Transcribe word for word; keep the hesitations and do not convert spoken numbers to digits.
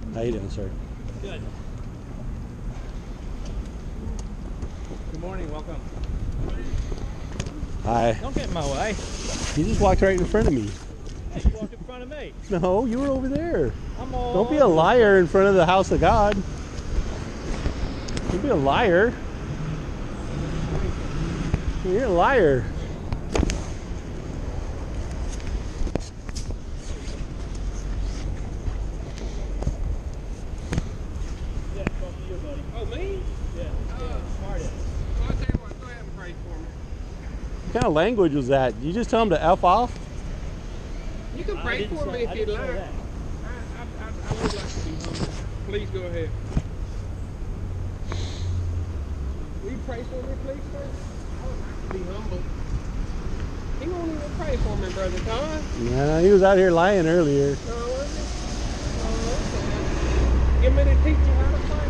How you doing, sir? Good. Good morning, welcome. Hi. Don't get in my way. You just walked right in front of me. Hey, you walked in front of me. No, you were over there. I'm all Don't be a liar in front of the house of God. Don't be a liar. You're a liar. Yeah, talk to you, buddy. Oh, me? Yeah, yeah, smart ass. Well, I'll tell you what, go ahead and pray for me. What kind of language was that? Did you just tell him to F off? You can I pray didn't for say- me if I you'd didn't say like. I, that. I, I, I would like to be humble. Please go ahead. Will you pray for me, please, sir? I would like to be humble. He won't even pray for me, Brother Todd. Nah, he was out here lying earlier. Oh, was he? Oh, okay. Give me to teach you how to pray.